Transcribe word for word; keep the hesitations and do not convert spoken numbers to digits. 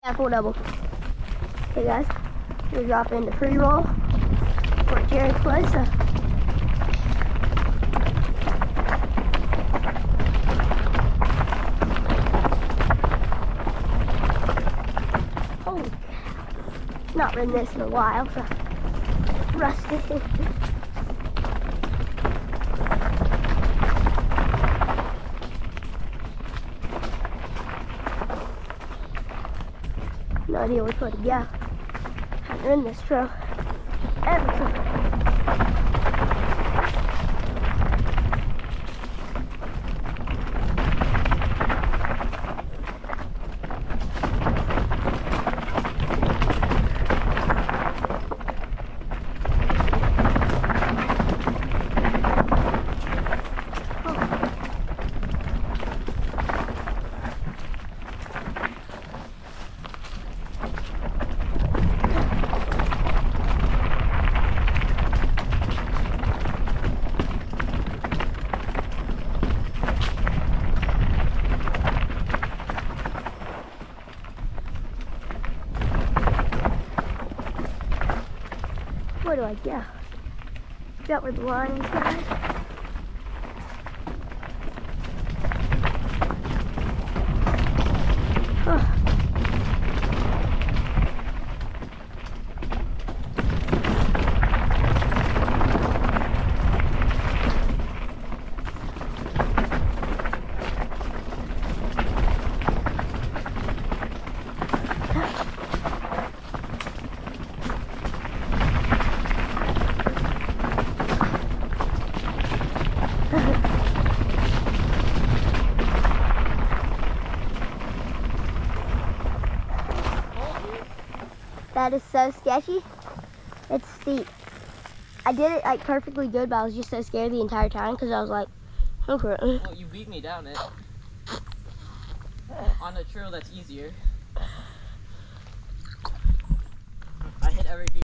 Full double. Okay guys, we're dropping the pre-roll for Jarrods was. So. Holy cow. Not ridden this in a while, so rusty. No idea which way to go. Haven't ridden this trail ever. Where do I go? Is that where the line is, guys? Oh. That is so sketchy. It's steep. I did it like perfectly good, but I was just so scared the entire time because I was like, okay. Well, you beat me down it. On a trail that's easier. I hit every